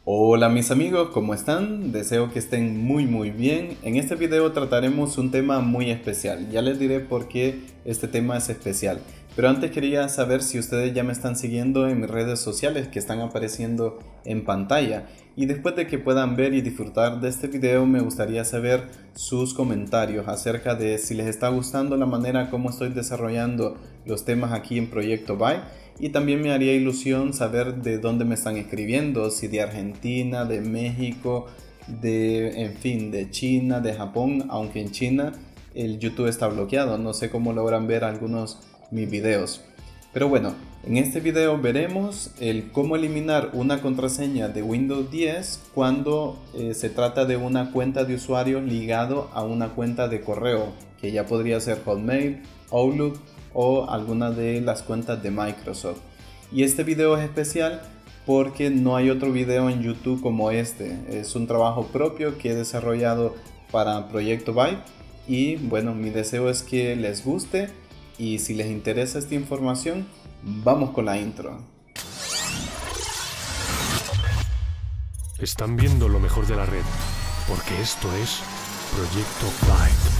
Hola mis amigos, ¿cómo están? Deseo que estén muy bien. En este video trataremos un tema muy especial. Ya les diré por qué este tema es especial. Pero antes quería saber si ustedes ya me están siguiendo en mis redes sociales que están apareciendo en pantalla. Y después de que puedan ver y disfrutar de este video, me gustaría saber sus comentarios acerca de si les está gustando la manera como estoy desarrollando los temas aquí en Proyecto Byte. Y también me haría ilusión saber de dónde me están escribiendo, si de Argentina, de México, en fin, de China, de Japón, aunque en China el YouTube está bloqueado, no sé cómo logran ver algunos mis videos. Pero bueno, en este video veremos el cómo eliminar una contraseña de Windows 10 cuando se trata de una cuenta de usuario ligado a una cuenta de correo, que ya podría ser Hotmail, Outlook o alguna de las cuentas de Microsoft. Y este video es especial porque no hay otro video en YouTube como este. Es un trabajo propio que he desarrollado para Proyecto Byte y bueno, mi deseo es que les guste y si les interesa esta información, vamos con la intro. Están viendo lo mejor de la red, porque esto es Proyecto Byte.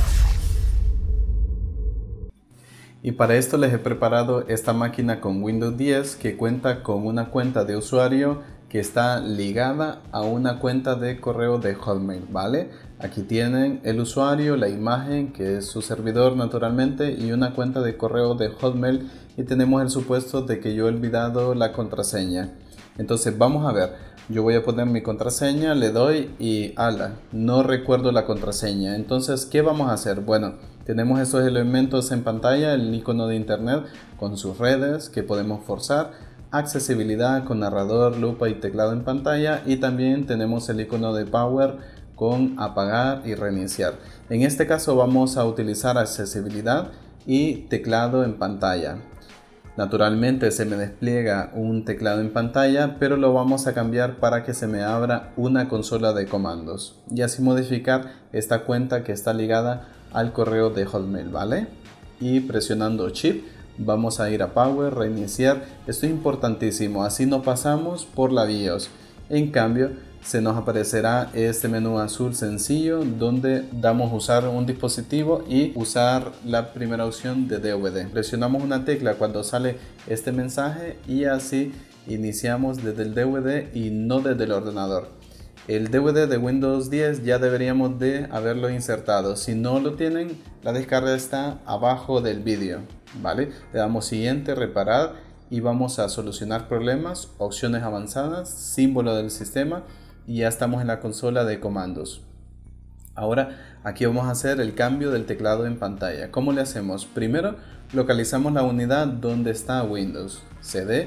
Y para esto les he preparado esta máquina con Windows 10 que cuenta con una cuenta de usuario que está ligada a una cuenta de correo de Hotmail, ¿vale? Aquí tienen el usuario, la imagen que es su servidor naturalmente y una cuenta de correo de Hotmail y tenemos el supuesto de que yo he olvidado la contraseña. Entonces vamos a ver, yo voy a poner mi contraseña, le doy y ala, no recuerdo la contraseña. Entonces, ¿qué vamos a hacer? Bueno, tenemos estos elementos en pantalla, el icono de internet con sus redes que podemos forzar, accesibilidad con narrador, lupa y teclado en pantalla y también tenemos el icono de power con apagar y reiniciar. En este caso vamos a utilizar accesibilidad y teclado en pantalla. Naturalmente se me despliega un teclado en pantalla, pero lo vamos a cambiar para que se me abra una consola de comandos y así modificar esta cuenta que está ligada al correo de Hotmail, ¿vale? Y presionando Shift vamos a ir a Power, reiniciar. Esto es importantísimo, así no pasamos por la BIOS. En cambio, se nos aparecerá este menú azul sencillo donde damos usar un dispositivo y usar la primera opción de DVD. Presionamos una tecla cuando sale este mensaje y así iniciamos desde el DVD y no desde el ordenador. El DVD de Windows 10 ya deberíamos de haberlo insertado. Si no lo tienen, la descarga está abajo del vídeo, ¿vale? Le damos siguiente, reparar y vamos a solucionar problemas, opciones avanzadas, símbolo del sistema y ya estamos en la consola de comandos. Ahora aquí vamos a hacer el cambio del teclado en pantalla. ¿Cómo le hacemos? Primero localizamos la unidad donde está Windows, cd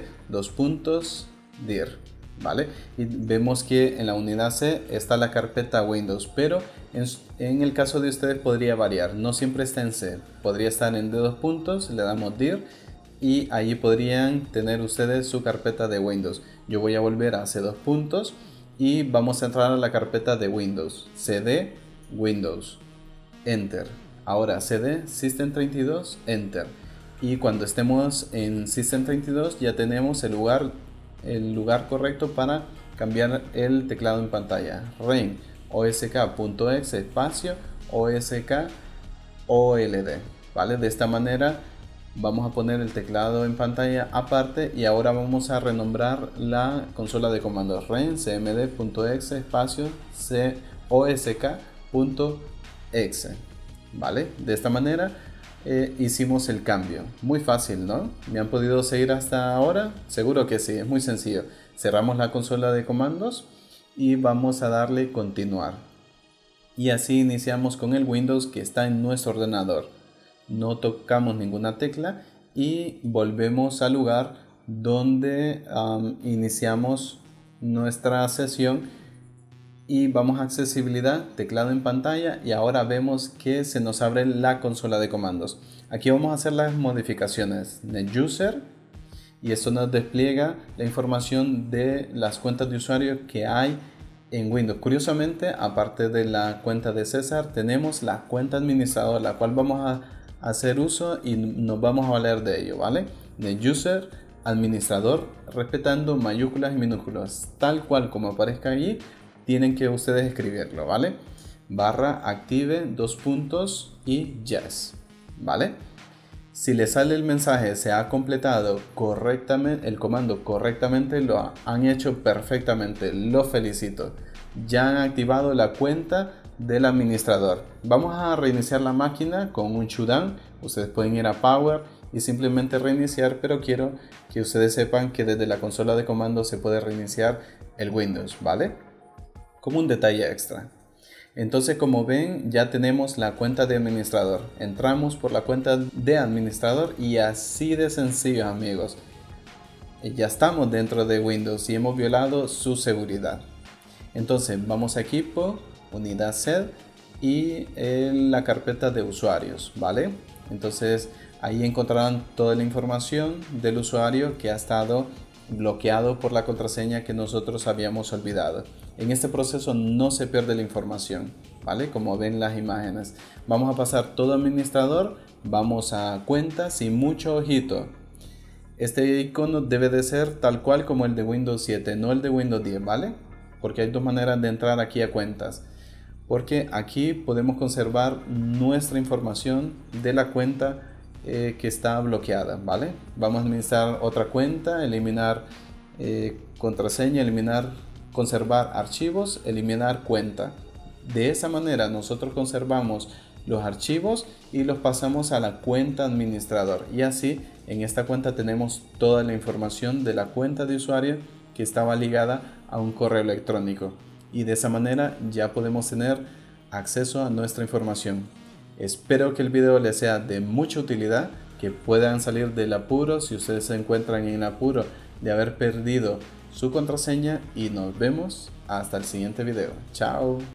dir, ¿vale? Y vemos que en la unidad C está la carpeta Windows, pero en el caso de ustedes podría variar, no siempre está en C, podría estar en d, le damos dir y allí podrían tener ustedes su carpeta de Windows. Yo voy a volver a C y vamos a entrar a la carpeta de Windows, cd Windows, Enter. Ahora cd System32, Enter. Y cuando estemos en System32 ya tenemos el lugar correcto para cambiar el teclado en pantalla. Ren osk.exe espacio osk old, ¿vale? De esta manera vamos a poner el teclado en pantalla aparte y ahora vamos a renombrar la consola de comandos ren cmd.exe espacio osk.exe, ¿vale? De esta manera hicimos el cambio. Muy fácil, ¿no? ¿Me han podido seguir hasta ahora? Seguro que sí, es muy sencillo. Cerramos la consola de comandos y vamos a darle continuar. Y así iniciamos con el Windows que está en nuestro ordenador. No tocamos ninguna tecla y volvemos al lugar donde iniciamos nuestra sesión y vamos a accesibilidad, teclado en pantalla y ahora vemos que se nos abre la consola de comandos. Aquí vamos a hacer las modificaciones de user y esto nos despliega la información de las cuentas de usuario que hay en Windows. Curiosamente, aparte de la cuenta de César, tenemos la cuenta administrador, la cual vamos a hacer uso y nos vamos a valer de ello, ¿vale? De user administrador, respetando mayúsculas y minúsculas, tal cual como aparezca allí, tienen que ustedes escribirlo, ¿vale? /active 2 puntos y yes, ¿vale? Si les sale el mensaje se ha completado correctamente, el comando correctamente, lo han hecho perfectamente, los felicito. Ya han activado la cuenta del administrador. Vamos a reiniciar la máquina con un shutdown. Ustedes pueden ir a Power y simplemente reiniciar, pero quiero que ustedes sepan que desde la consola de comandos se puede reiniciar el Windows, ¿vale? Como un detalle extra. Entonces, como ven, ya tenemos la cuenta de administrador. Entramos por la cuenta de administrador y así de sencillo, amigos. Ya estamos dentro de Windows y hemos violado su seguridad. Entonces, vamos a equipo, unidad sed y en la carpeta de usuarios, ¿vale? Entonces, ahí encontrarán toda la información del usuario que ha estado bloqueado por la contraseña que nosotros habíamos olvidado. En este proceso no se pierde la información, ¿vale? Como ven las imágenes. Vamos a pasar todo administrador, vamos a cuentas y mucho ojito. Este icono debe de ser tal cual como el de Windows 7, no el de Windows 10, ¿vale? Porque hay dos maneras de entrar aquí a cuentas. Porque aquí podemos conservar nuestra información de la cuenta que está bloqueada, ¿vale? Vamos a administrar otra cuenta, eliminar contraseña, conservar archivos, eliminar cuenta. De esa manera nosotros conservamos los archivos y los pasamos a la cuenta administrador. Y así en esta cuenta tenemos toda la información de la cuenta de usuario que estaba ligada a un correo electrónico. Y de esa manera ya podemos tener acceso a nuestra información. Espero que el video les sea de mucha utilidad, que puedan salir del apuro si ustedes se encuentran en apuro de haber perdido su contraseña y nos vemos hasta el siguiente video. Chao.